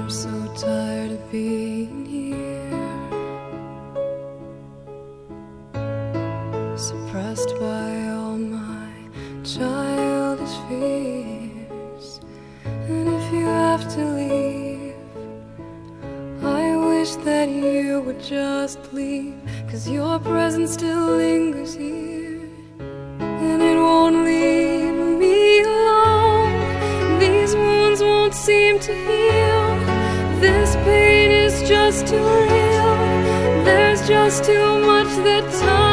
so tired of being here, suppressed by all my childish fears. And if you have to leave, I wish that you would just leave, 'cause your presence still lingers here, and it won't leave me alone. These wounds won't seem to heal. This pain is just too real. There's just too much that time